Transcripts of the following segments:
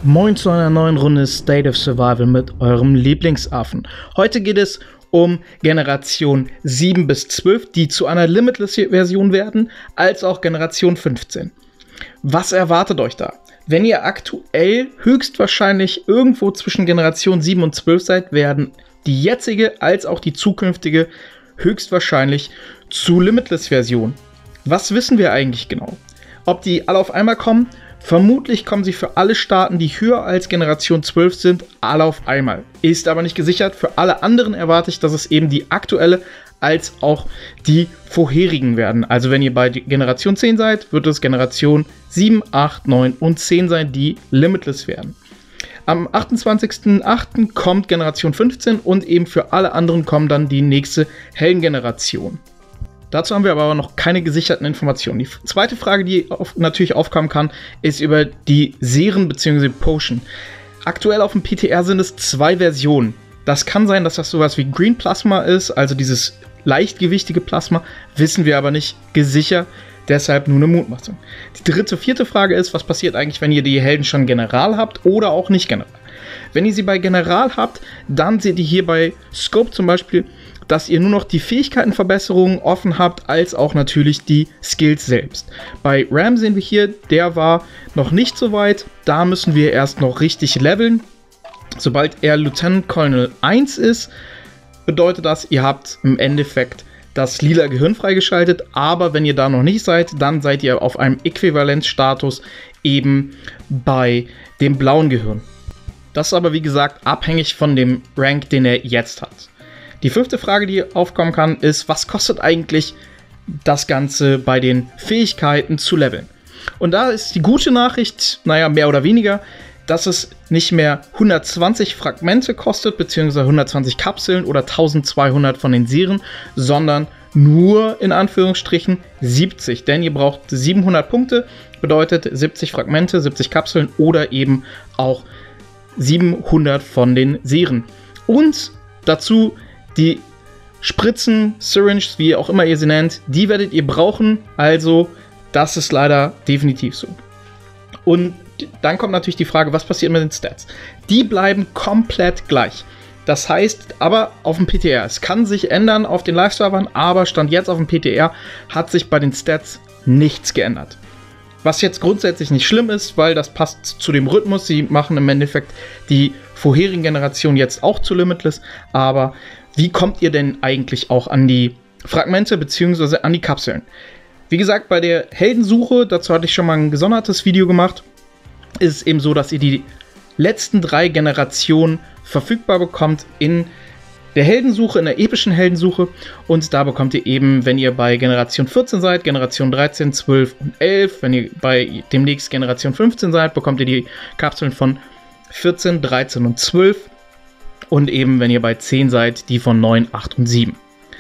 Moin zu einer neuen Runde State of Survival mit eurem Lieblingsaffen. Heute geht es um Generation 7 bis 12, die zu einer Limitless-Version werden, als auch Generation 15. Was erwartet euch da? Wenn ihr aktuell höchstwahrscheinlich irgendwo zwischen Generation 7 und 12 seid, werden die jetzige als auch die zukünftige höchstwahrscheinlich zu Limitless-Version. Was wissen wir eigentlich genau? Ob die alle auf einmal kommen? Vermutlich kommen sie für alle Staaten, die höher als Generation 12 sind, alle auf einmal. Ist aber nicht gesichert. Für alle anderen erwarte ich, dass es eben die aktuelle als auch die vorherigen werden. Also wenn ihr bei Generation 10 seid, wird es Generation 7, 8, 9 und 10 sein, die Limitless werden. Am 28.08. kommt Generation 15 und eben für alle anderen kommen dann die nächste Heldengeneration. Dazu haben wir aber noch keine gesicherten Informationen. Die zweite Frage, die natürlich aufkommen kann, ist über die Serien bzw. Potion. Aktuell auf dem PTR sind es 2 Versionen. Das kann sein, dass das sowas wie Green Plasma ist, also dieses leichtgewichtige Plasma, wissen wir aber nicht gesichert, deshalb nur eine Mutmaßung. Die vierte Frage ist, was passiert eigentlich, wenn ihr die Helden schon General habt oder auch nicht General? Wenn ihr sie bei General habt, dann seht ihr hier bei Scope zum Beispiel, dass ihr nur noch die Fähigkeitenverbesserungen offen habt, als auch natürlich die Skills selbst. Bei Ram sehen wir hier, der war noch nicht so weit. Da müssen wir erst noch richtig leveln. Sobald er Lieutenant Colonel 1 ist, bedeutet das, ihr habt im Endeffekt das lila Gehirn freigeschaltet. Aber wenn ihr da noch nicht seid, dann seid ihr auf einem Äquivalenzstatus eben bei dem blauen Gehirn. Das ist aber wie gesagt abhängig von dem Rank, den er jetzt hat. Die 5. Frage, die aufkommen kann, ist, was kostet eigentlich das Ganze bei den Fähigkeiten zu leveln? Und da ist die gute Nachricht, naja, mehr oder weniger, dass es nicht mehr 120 Fragmente kostet, beziehungsweise 120 Kapseln oder 1200 von den Serien, sondern nur in Anführungsstrichen 70. Denn ihr braucht 700 Punkte, bedeutet 70 Fragmente, 70 Kapseln oder eben auch 700 von den Serien. Und dazu die Spritzen, Syringes, wie auch immer ihr sie nennt, die werdet ihr brauchen. Also, das ist leider definitiv so. Und dann kommt natürlich die Frage, was passiert mit den Stats? Die bleiben komplett gleich. Das heißt, aber auf dem PTR. Es kann sich ändern auf den Live-Servern, aber Stand jetzt auf dem PTR hat sich bei den Stats nichts geändert. Was jetzt grundsätzlich nicht schlimm ist, weil das passt zu dem Rhythmus. Sie machen im Endeffekt die vorherigen Generationen jetzt auch zu Limitless, aber wie kommt ihr denn eigentlich auch an die Fragmente bzw. an die Kapseln? Wie gesagt, bei der Heldensuche, dazu hatte ich schon mal ein gesondertes Video gemacht, ist es eben so, dass ihr die letzten 3 Generationen verfügbar bekommt in der Heldensuche, in der epischen Heldensuche. Und da bekommt ihr eben, wenn ihr bei Generation 14 seid, Generation 13, 12 und 11, wenn ihr bei demnächst Generation 15 seid, bekommt ihr die Kapseln von 14, 13 und 12. Und eben, wenn ihr bei 10 seid, die von 9, 8 und 7.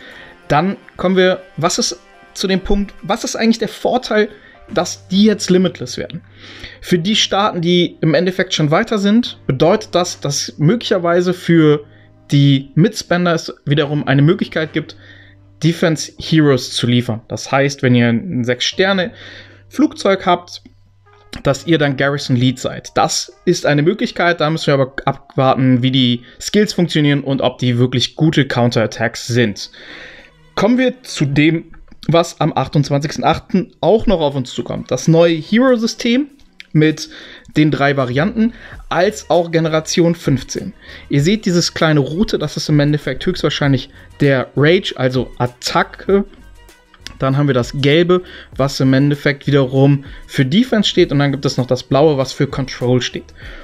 Dann kommen wir, was ist eigentlich der Vorteil, dass die jetzt Limitless werden? Für die Staaten, die im Endeffekt schon weiter sind, bedeutet das, dass möglicherweise für die Mitspender es wiederum eine Möglichkeit gibt, Defense Heroes zu liefern. Das heißt, wenn ihr ein 6-Sterne-Flugzeug habt, dass ihr dann Garrison Lead seid. Das ist eine Möglichkeit, da müssen wir aber abwarten, wie die Skills funktionieren und ob die wirklich gute Counterattacks sind. Kommen wir zu dem, was am 28.08. auch noch auf uns zukommt. Das neue Hero-System mit den 3 Varianten, als auch Generation 15. Ihr seht dieses kleine rote, das ist im Endeffekt höchstwahrscheinlich der Rage, also Attacke. Dann haben wir das gelbe, was im Endeffekt wiederum für Defense steht. Und dann gibt es noch das blaue, was für Control steht.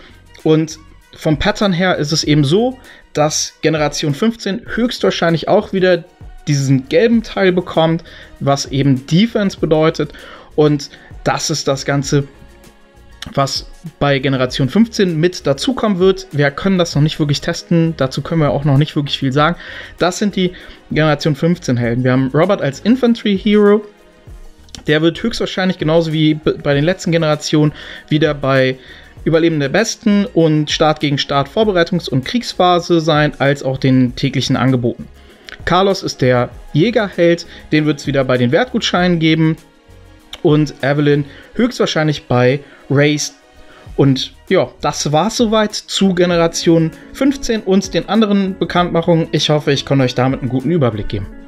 Und vom Pattern her ist es eben so, dass Generation 15 höchstwahrscheinlich auch wieder diesen gelben Teil bekommt, was eben Defense bedeutet. Und das ist das Ganze, was bei Generation 15 mit dazukommen wird. Wir können das noch nicht wirklich testen, dazu können wir auch noch nicht wirklich viel sagen. Das sind die Generation 15 Helden. Wir haben Robert als Infantry Hero. Der wird höchstwahrscheinlich genauso wie bei den letzten Generationen wieder bei Überleben der Besten und Start gegen Start Vorbereitungs- und Kriegsphase sein, als auch den täglichen Angeboten. Carlos ist der Jägerheld, den wird es wieder bei den Wertgutscheinen geben. Und Evelyn höchstwahrscheinlich bei Race Und ja, das war's soweit zu Generation 15 und den anderen Bekanntmachungen. Ich hoffe, ich konnte euch damit einen guten Überblick geben.